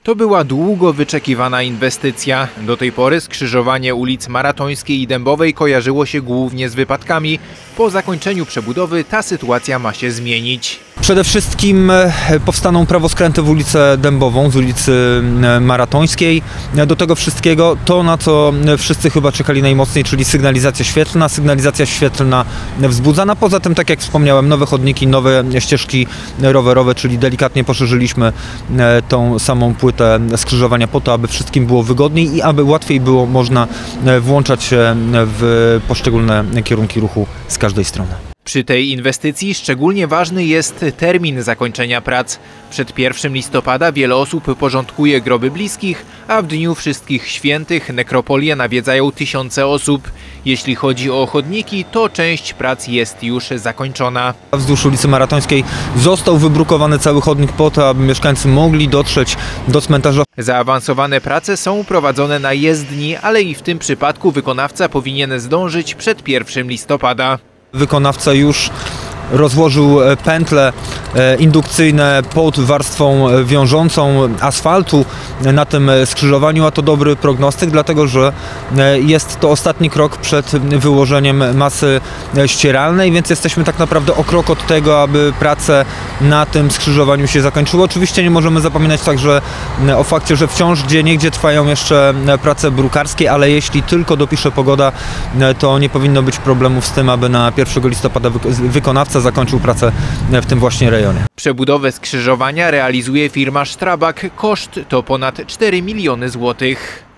To była długo wyczekiwana inwestycja. Do tej pory skrzyżowanie ulic Maratońskiej i Dębowej kojarzyło się głównie z wypadkami. Po zakończeniu przebudowy ta sytuacja ma się zmienić. Przede wszystkim powstaną prawoskręty w ulicę Dębową z ulicy Maratońskiej. Do tego wszystkiego to, na co wszyscy chyba czekali najmocniej, czyli sygnalizacja świetlna. Sygnalizacja świetlna wzbudzana. Poza tym, tak jak wspomniałem, nowe chodniki, nowe ścieżki rowerowe, czyli delikatnie poszerzyliśmy tą samą płytę skrzyżowania po to, aby wszystkim było wygodniej i aby łatwiej było można włączać się w poszczególne kierunki ruchu z każdej strony. Przy tej inwestycji szczególnie ważny jest termin zakończenia prac. Przed 1 listopada wiele osób porządkuje groby bliskich, a w Dniu Wszystkich Świętych nekropolię nawiedzają tysiące osób. Jeśli chodzi o chodniki, to część prac jest już zakończona. Wzdłuż ulicy Maratońskiej został wybrukowany cały chodnik po to, aby mieszkańcy mogli dotrzeć do cmentarza. Zaawansowane prace są prowadzone na jezdni, ale i w tym przypadku wykonawca powinien zdążyć przed 1 listopada. Wykonawca już rozłożył pętle indukcyjne pod warstwą wiążącą asfaltu na tym skrzyżowaniu, a to dobry prognostyk, dlatego że jest to ostatni krok przed wyłożeniem masy ścieralnej, więc jesteśmy tak naprawdę o krok od tego, aby prace na tym skrzyżowaniu się zakończyły. Oczywiście nie możemy zapominać także o fakcie, że wciąż gdzieniegdzie trwają jeszcze prace brukarskie, ale jeśli tylko dopisze pogoda, to nie powinno być problemów z tym, aby na 1 listopada wykonawca zakończył pracę w tym właśnie rejonie. Przebudowę skrzyżowania realizuje firma Strabag. Koszt to ponad 4 miliony złotych.